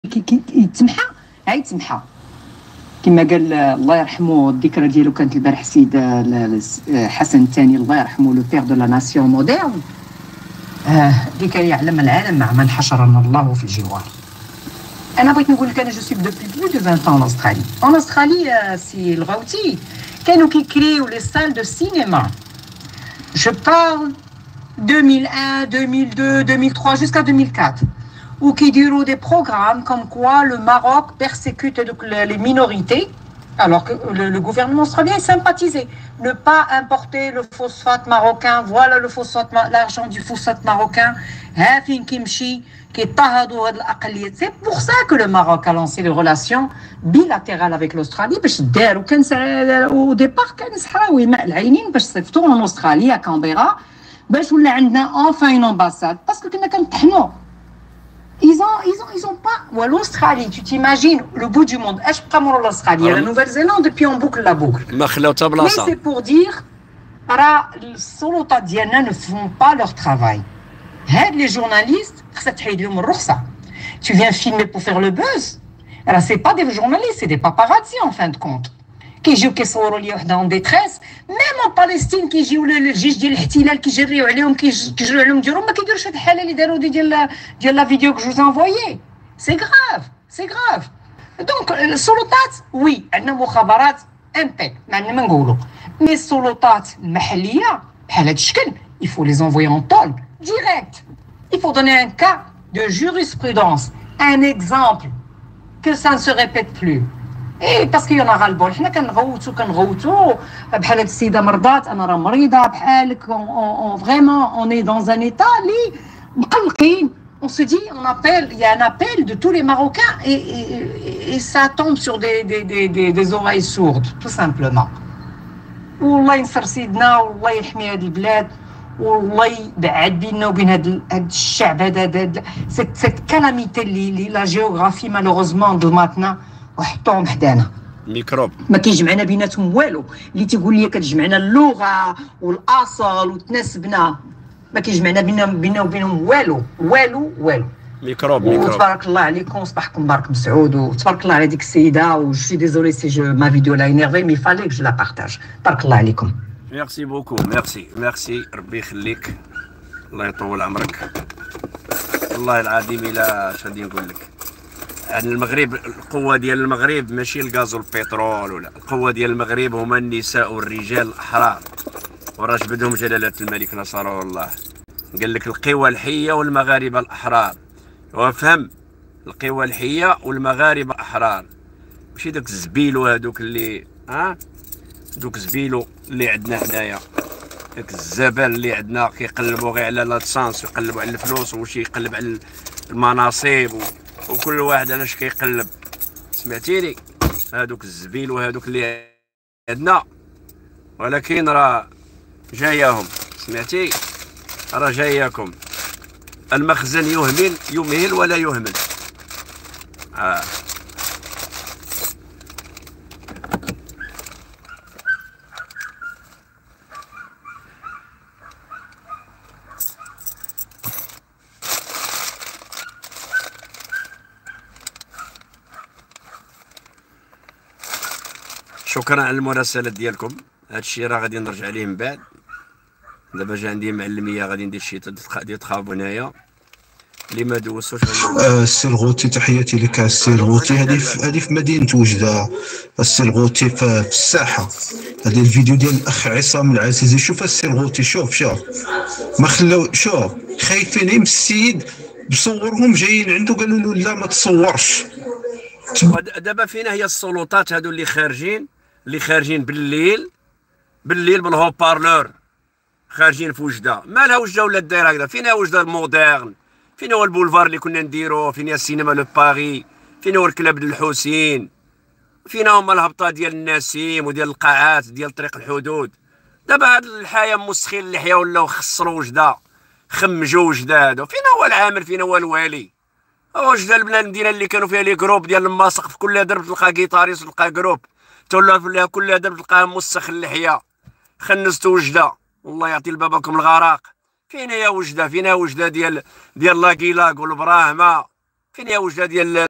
كي يتمحى يتمحى كما قال الله يرحمه. الذكرى ديالو كانت البارح سيد حسن الثاني الله يرحمه، لو بير دو لا ناسيون موديرن. لكي يعلم العالم مع من حشرنا الله في الجوار. انا بغيت نقول لك انا جو سوي دوبلي بلو دو 20 ans en Australie. سي الغوتي كانوا كيكريو لي سال دو سينما. جو بارل 2001 2002 2003 jusqu'à 2004 ou qui diront des programmes comme quoi le Maroc persécute les minorités, alors que le gouvernement australien est sympathisé. Ne pas importer le phosphate marocain, voilà le phosphate, l'argent du phosphate marocain. C'est pour ça que le Maroc a lancé des relations bilatérales avec l'Australie. Au départ, كان صحراوي ماء العينين باش صيفطوه en Australie à Canberra باش ولا عندنا enfin une ambassade parce que كنا كنطحنوا. Ils ont pas. Ou l'Australie, tu t'imagines le bout du monde. Est-ce que l'Australie, la Nouvelle-Zélande, depuis on boucle la boucle. Mais c'est pour dire, les solotats diana ne font pas leur travail. Les journalistes, tu viens filmer pour faire le buzz. Alors c'est pas des journalistes, c'est des paparazzi en fin de compte. كيجيو كيصوروا لي وحده en détresse. Même en Palestine كيجيو الجيش ديال الاحتلال كيجريو عليهم كيجريو عليهم ديالهم ما كيديروش هاد الحاله اللي داروا ديال لا فيديو que je vous ai envoyé. C'est grave. Donc السلطات وي عندنا مخابرات امبيك ما عندنا ما نقولوا، مي السلطات المحليه بحال هاد الشكل il faut les envoyer en tôle direct. Il faut donner un cas de jurisprudence, un exemple que ça ne se répète plus. ايه باسكو يونا غالبول حنا كنغوتو بحال هاد السيده مرضات، انا راه مريضه بحالك. فريمون اون اي دون ان ايتا اللي مقلقين. On se dit, il y a un appel de tous les Marocains et ça tombe sur des oreilles sourdes, tout simplement. والله ينصر سيدنا والله يحمي هاد البلاد والله يبعد بيننا وبين هاد الشعب هذا سيت كالاميتي اللي لا جيوغرافي مالوغوزمون ضماتنا وحطوهم حدانا. ميكروب ما كيجمعنا بيناتهم والو. اللي تيقول لي كتجمعنا اللغه والاصل وتناسبنا، ما كيجمعنا بيننا وبينهم والو. ميكروب وتبارك الله عليكم، صباحكم مبارك مسعود، وتبارك الله على ديك السيده. و جو ديزولي سي جو ما فيديو لا انيرفي مي فالي جو لا بارطاج. بارك الله عليكم. ميرسي بوكو. ميرسي ربي يخليك، الله يطول عمرك. والله العظيم الا اش غادي نقول لك، يعني المغرب القوة ديال المغرب ماشي الغاز والبترول، ولا القوة ديال المغرب هما النساء والرجال الأحرار. وراه جبدهم جلالة الملك نصره الله، قال لك القوى الحية والمغاربة الأحرار. وفهم القوى الحية والمغاربة الأحرار، ماشي داك الزبيلو هادوك اللي دوك الزبيلو اللي عندنا حنايا، داك الزبال اللي عندنا كيقلبوا غير على لاتسانس ويقلبوا على الفلوس، وشي يقلب على المناصب وكل واحد علاش كيقلب. سمعتيني؟ هادوك الزبيل وهادوك اللي عندنا، ولكن راه جاياهم. سمعتي؟ راه جاياكم. المخزن يمهل ولا يهمل. شكرا على المراسلات ديالكم. هادشي راه غادي نرجع ليه من بعد. دابا جا عندي معلميه غادي ندير شي ديال تخابو هنايا اللي ما دوزتوش. السي الغوتي تحياتي لك. السي الغوتي هذه في مدينه وجده. السي الغوتي في الساحه. هذا الفيديو ديال الاخ عصام العزيزي. شوف السي الغوتي، شوف ما خلاو، شوف خايفين من السيد بصورهم جايين عنده قالوا له لا ما تصورش. دابا فين هي السلطات هادو اللي خارجين بالليل بالهو بارلور، خارجين في وجده؟ مالها وجده ولا دايره هكذا؟ فين هي وجده المودرن؟ فين هو البولفار اللي كنا نديرو؟ فين هي السينما لو باغي؟ فين هو الكلاب ديال الحسين؟ فين هما الهبطه ديال النسيم وديال القاعات ديال طريق الحدود؟ دابا هاد الحياه مسخين اللحيه ولاو خسروا وجده، خمجوا وجده هادو. فين هو العامل؟ فين هو الوالي؟ وجده المدينه اللي كانوا فيها لي جروب ديال الماسق، في كل درب تلقى كيتاريس وتلقى جروب، تولى كل درب تلقاه مسخ اللحيه. خنستوا وجده، والله يعطي لباباكم الغراق. فين هي وجده؟ فين هي وجده ديال لاكيلاك والبراهمه؟ فين هي وجده ديال